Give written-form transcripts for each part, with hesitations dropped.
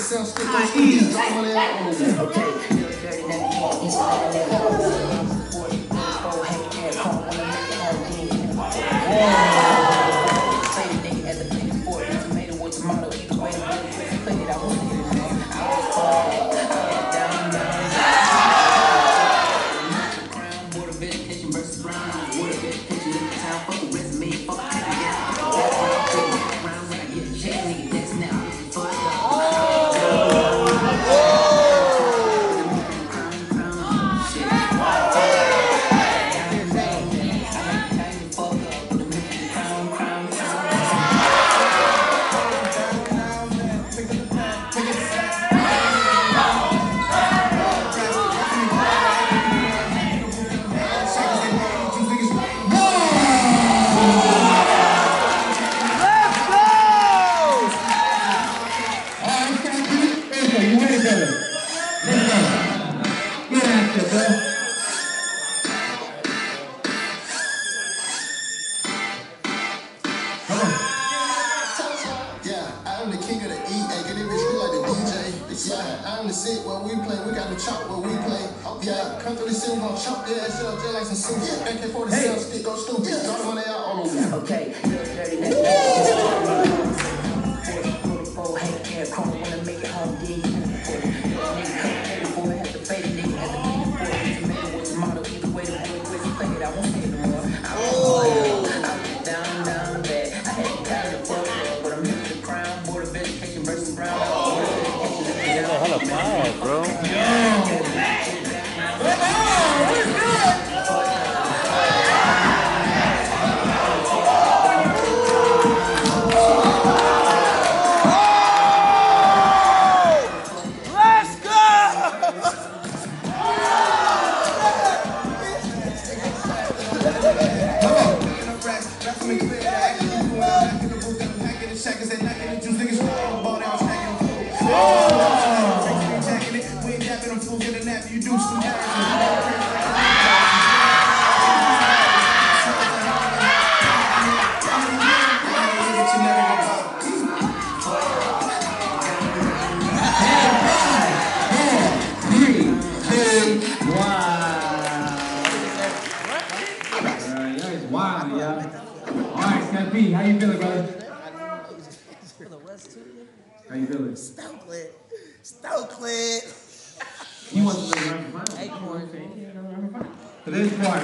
For this part,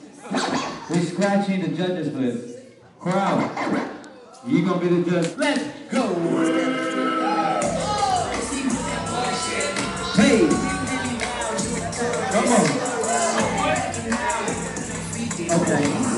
we're scratching the judges list. Crowd, you gonna be the judge. Let's go! Hey! Come on. Okay.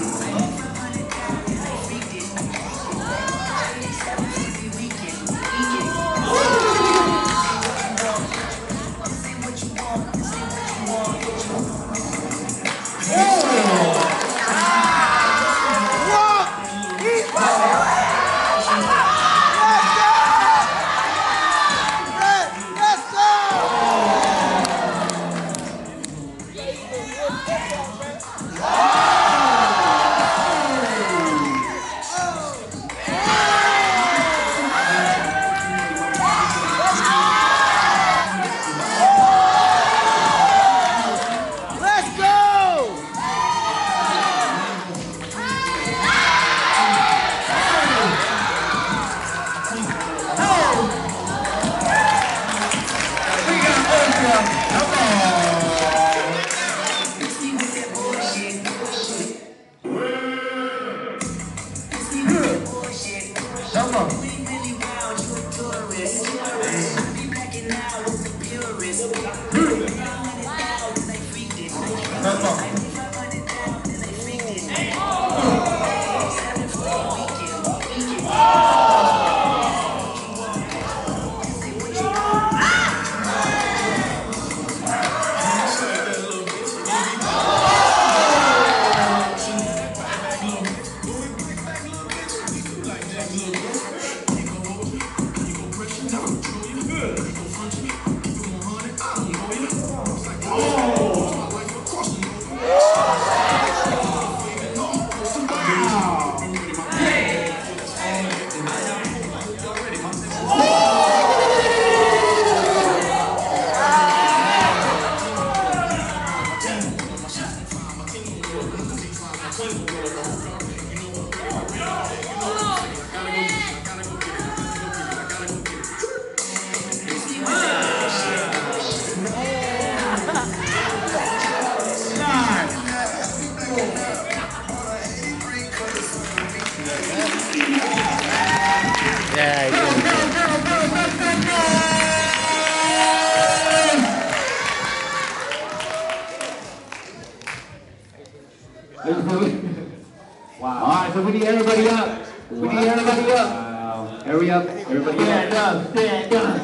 Wow. All right, so we need everybody up. We need everybody up. Wow. Hurry up. Everybody stand up. Stand up.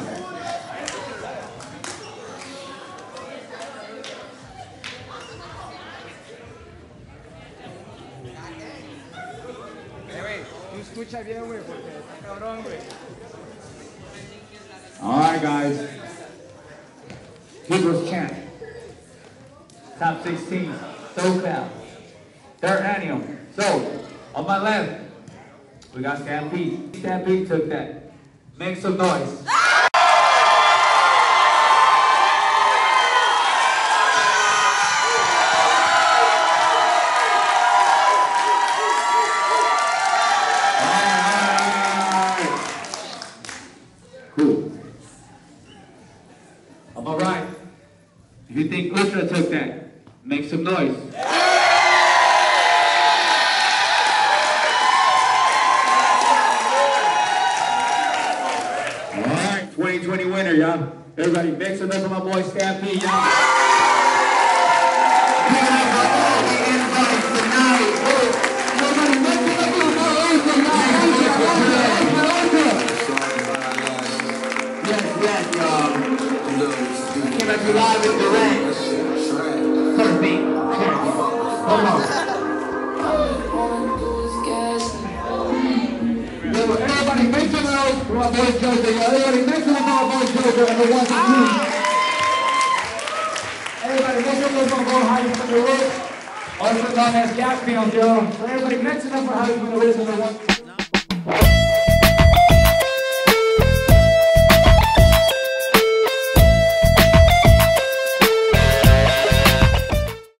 All right, guys. People's Champ. Top 16. SoCal. Third annual. So, on my left, we got Stampede. Stampede took that. Make some noise. Cool. On my right, if you think Ultra took that, make some noise. Alright, 2020 winner, y'all. Everybody make some noise for my boy Stampede, y'all. Yes, y'all. Came at you live with the range. Perfect. Hold on. Everybody make some noise for my boy Jojo. Everybody make some noise for my boy Jojo and the 1 and 2. Everybody make some noise for my boy Hardy from the roof. Also known as Yak Fields, yo. So everybody make some noise for Hardy from the roof and the 1 and 2.